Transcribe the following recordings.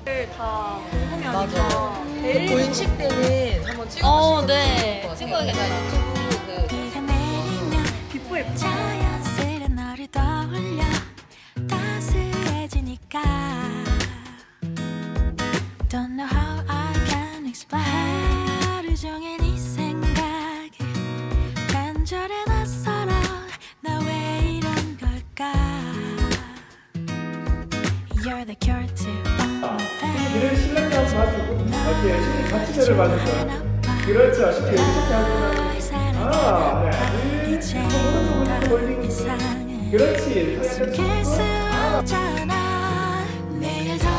다 궁금해하니까 본식 때는 한번 찍어보시면 네. 좋을 것 같아요. 찍어야겠다. 유튜브 비포 애프터 자연스레 너를 떠올려 따스해지니까 Don't know how I can explain 하루 종일 네 생각에 간절해 낯설어 나 왜 이런 걸까 You're the cure to all my pain 그래 신랑이 한번 봐주고 어떻게 열심히 같이 노래를 받을 거야. 그렇죠. 쉽게 이렇게 하고 이제 이상해 그렇지. 숨길 수 없잖아 내일 더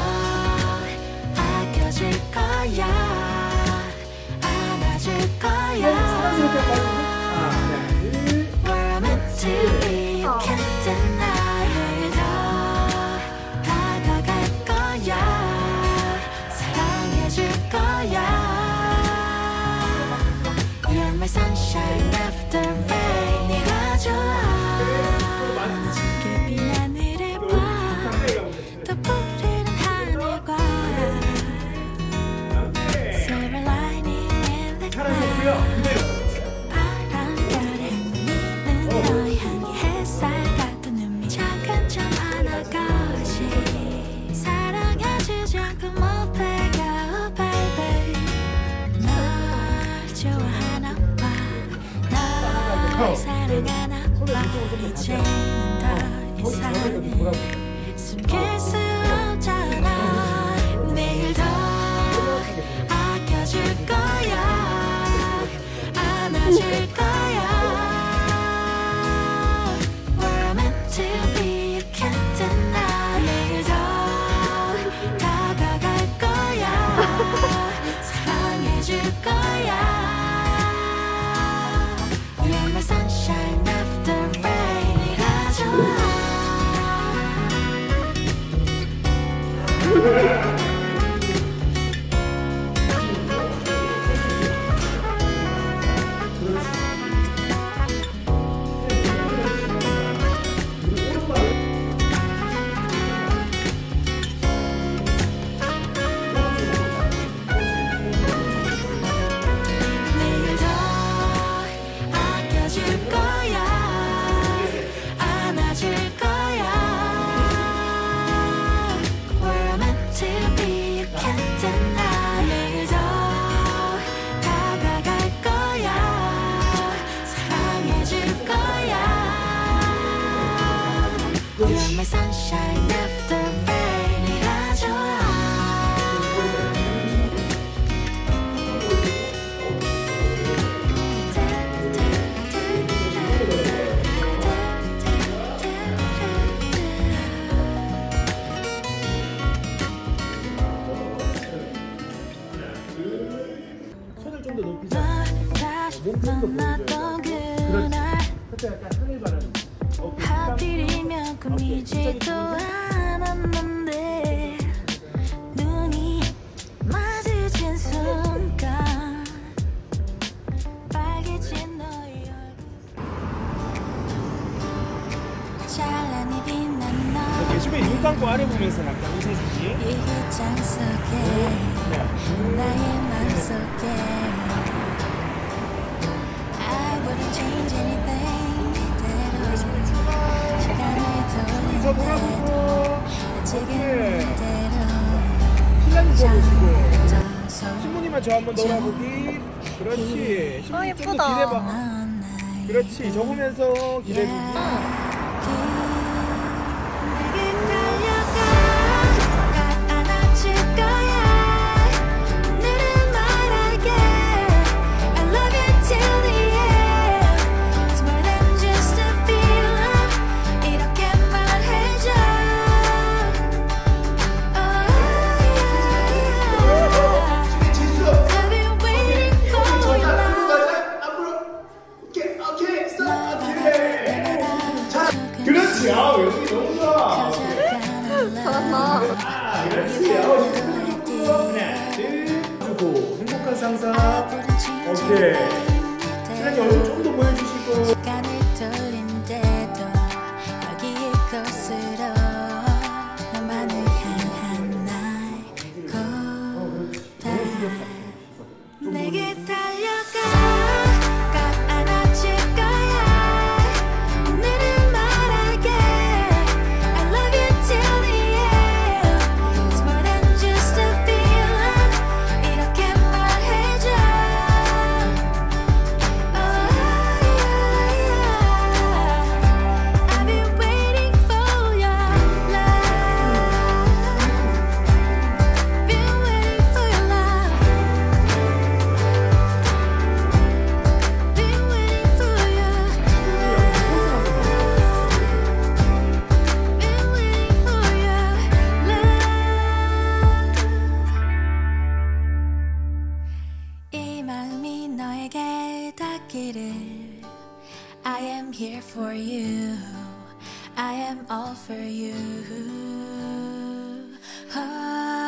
아껴줄 거야 안아줄 거야 We're meant to be, you can't deny 내일 더 다가갈 거야 사랑해줄 거야 You're my sunshine after rain 네가 좋아 깊은 하늘을 봐 또 푸르른 하늘과 Silver lining in the clouds 바람결에 미는 너의 향기 햇살 같은 눈빛 작은 점 하나같이 사랑해주지 않고 못 배가 oh baby 널 좋아하나 봐 널 사랑하나 봐 이젠 더 이상 숨길 수 없잖아 내일 더 아껴줄 거야 안아줄 거야 We're meant to be, you can't deny 내일 더 다가갈 거야 사랑해줄 거야 You're my sunshine after rain 네가 좋아 내일 더 아껴줄 거야 안아줄 거야 We're meant to be, you can't deny 내일 더 다가갈 거야 사랑해줄 거야 You're my sunshine after rain 네가 좋아 손을 좀 더 높이자. 다시 만났던 그날 그때 약간 하늘 바라는. 오케이. 하필이면 꿈이지도 않았는데 눈이 마주친 순간 빨개진 너의 얼굴 찬란히 빛나는 너 대신에 눈 감고 아래 보면서 약간 웃어주지. 이 기장 속에 나의 맘속에 I wouldn't change anything 이대로 시간을 돌린대도 지금 이대로 신랑이 보고 잠들어서 신부님만 저 한번 놀아보기. 그렇지. 신부님 좀 더 기대봐. 그렇지. 접으면서 기대주기. 내게 달려가 안아줄 거야 오늘은 말할게 I love you till the end It's more than just a feeling 이렇게 말해줘 I've been waiting for you 그렇지. 아, 여기 너무 좋아. 잘한다. 그렇지. 하나, 둘. 주고 행복한 상상. 오케이. 신랑이 얼굴 좀 더 보여주시고. 시간을 돌린대도 여기 이곳으로 너만을 향한 나의 나에게 닿기를. I am here for you. I am all for you.